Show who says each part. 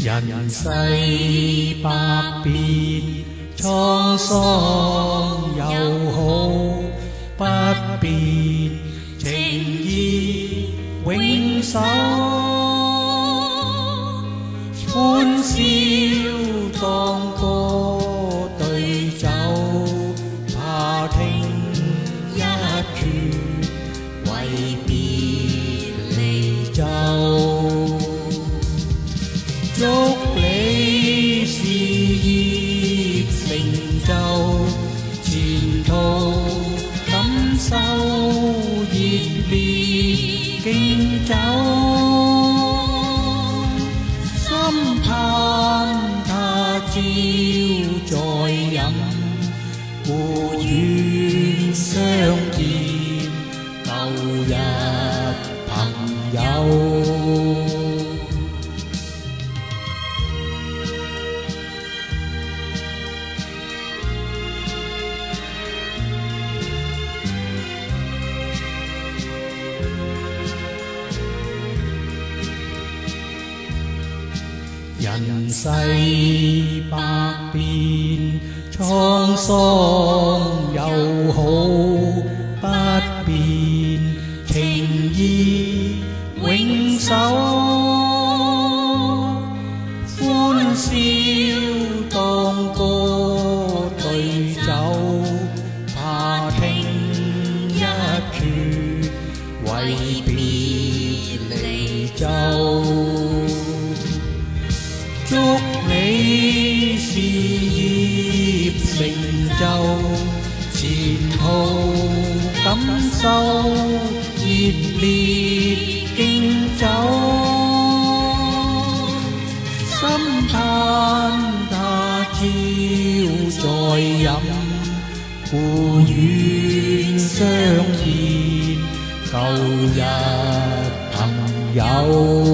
Speaker 1: 人世百變，滄桑又好，不變情義永守，歡笑當歌對酒，怕聽一闕為別離奏。祝你事業成就，前途感受熱烈敬酒，心盼他朝再飲，故願相見舊日朋友。人世百變，滄桑又好，不變情義永守，歡笑當歌對酒，怕聽一闕為別離奏。祝你事業成就，前途感受熱烈敬酒，心盼他朝再飲，故願相見舊日朋友。